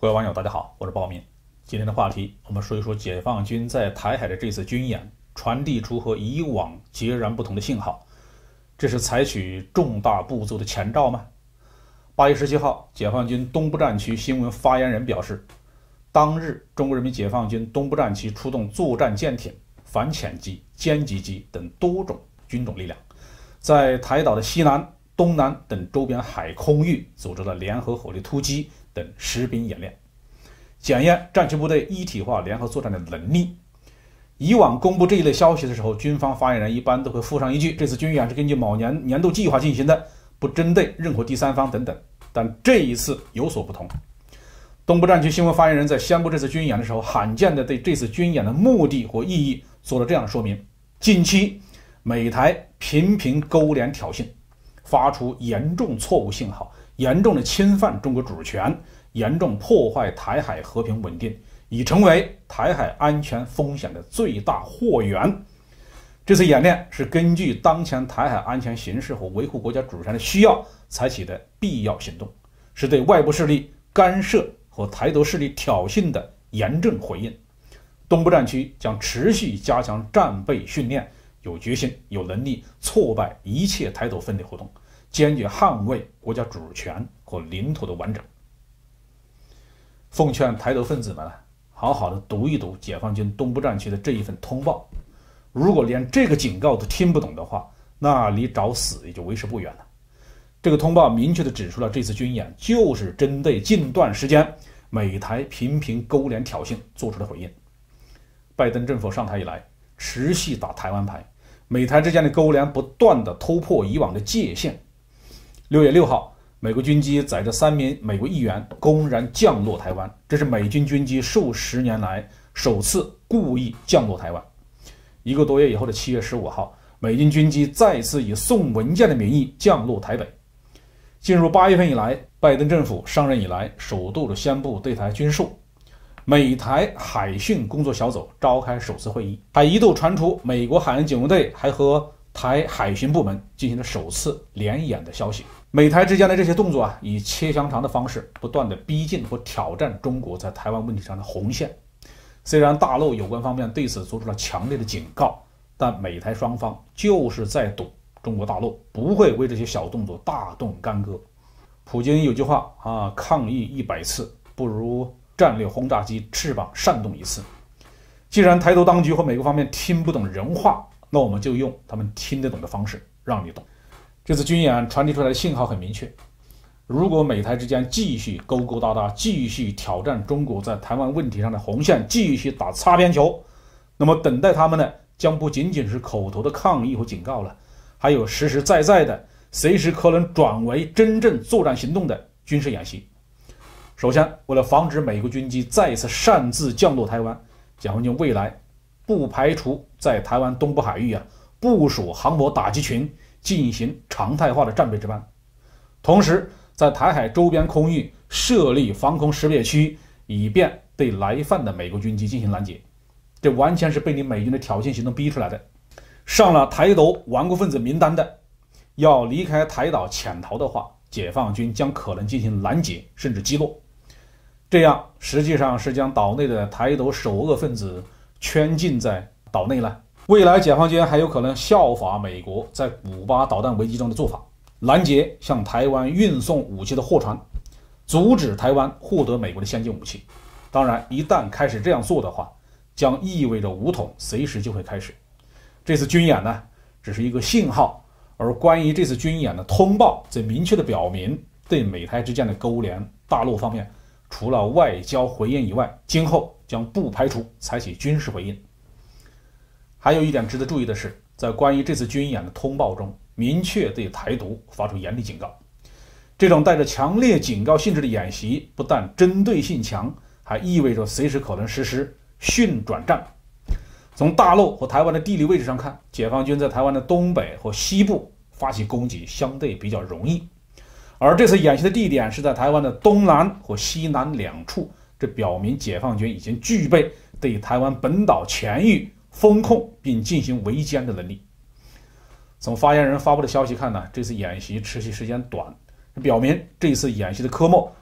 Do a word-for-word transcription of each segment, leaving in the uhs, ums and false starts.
各位网友，大家好，我是鲍明。今天的话题，我们说一说解放军在台海的这次军演，传递出和以往截然不同的信号。这是采取重大步骤的前兆吗？八月十七号，解放军东部战区新闻发言人表示，当日中国人民解放军东部战区出动作战舰艇、反潜机、歼击机等多种军种力量，在台岛的西南、东南等周边海空域组织了联合火力突击等实兵演练，检验战区部队一体化联合作战的能力。以往公布这一类消息的时候，军方发言人一般都会附上一句：这次军演是根据某年年度计划进行的，不针对任何第三方等等。但这一次有所不同，东部战区新闻发言人在宣布这次军演的时候，罕见地对这次军演的目的或意义做了这样的说明：近期美台频频勾连挑衅，发出严重错误信号，严重的侵犯中国主权，严重破坏台海和平稳定，已成为台海安全风险的最大祸源。这次演练是根据当前台海安全形势和维护国家主权的需要采取的必要行动，是对外部势力干涉和台独势力挑衅的严正回应。东部战区将持续加强战备训练，有决心、有能力挫败一切台独分裂活动，坚决捍卫国家主权和领土的完整。奉劝台独分子们好好的读一读解放军东部战区的这一份通报，如果连这个警告都听不懂的话，那离找死也就为时不远了。这个通报明确地指出了这次军演就是针对近段时间美台频频勾连挑衅做出的回应。拜登政府上台以来，持续打台湾牌，美台之间的勾连不断地突破以往的界限。六月六号，美国军机载着三名美国议员公然降落台湾，这是美军军机数十年来首次故意降落台湾。一个多月以后的七月十五号，美军军机再次以送文件的名义降落台北。进入八月份以来，拜登政府上任以来首度的宣布对台军售，美台海训工作小组召开首次会议，还一度传出美国海岸警卫队还和台海巡部门进行了首次联演的消息。美台之间的这些动作啊，以切香肠的方式不断的逼近或挑战中国在台湾问题上的红线。虽然大陆有关方面对此做出了强烈的警告，但美台双方就是在赌中国大陆不会为这些小动作大动干戈。普京有句话啊，抗议一百次不如战略轰炸机翅膀扇动一次。既然台独当局和美国方面听不懂人话，那我们就用他们听得懂的方式让你懂。这次军演传递出来的信号很明确，如果美台之间继续勾勾搭搭，继续挑战中国在台湾问题上的红线，继续打擦边球，那么等待他们的将不仅仅是口头的抗议和警告了，还有实实在在的随时可能转为真正作战行动的军事演习。首先，为了防止美国军机再次擅自降落台湾，解放军未来不排除在台湾东部海域啊部署航母打击群，进行常态化的战备值班。同时，在台海周边空域设立防空识别区，以便对来犯的美国军机进行拦截。这完全是被你美军的挑衅行动逼出来的。上了台独顽固分子名单的，要离开台岛潜逃的话，解放军将可能进行拦截甚至击落。这样实际上是将岛内的台独首恶分子圈禁在岛内了。未来解放军还有可能效法美国在古巴导弹危机中的做法，拦截向台湾运送武器的货船，阻止台湾获得美国的先进武器。当然，一旦开始这样做的话，将意味着武统随时就会开始。这次军演呢，只是一个信号，而关于这次军演的通报则明确地表明，对美台之间的勾连，大陆方面除了外交回应以外，今后将不排除采取军事回应。还有一点值得注意的是，在关于这次军演的通报中，明确对台独发出严厉警告。这种带着强烈警告性质的演习，不但针对性强，还意味着随时可能实施训转战。从大陆和台湾的地理位置上看，解放军在台湾的东北和西部发起攻击相对比较容易，而这次演习的地点是在台湾的东南和西南两处，这表明解放军已经具备对台湾本岛全域封控并进行围歼的能力。从发言人发布的消息看呢，这次演习持续时间短，表明这次演习的科目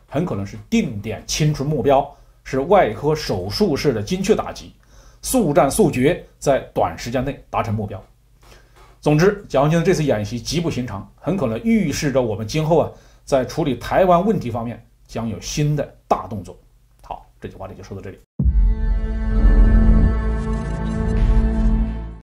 很可能是定点清除目标，是外科手术式的精确打击，速战速决，在短时间内达成目标。总之，解放军的这次演习极不寻常，很可能预示着我们今后啊，在处理台湾问题方面将有新的大动作。好，这期话题就说到这里。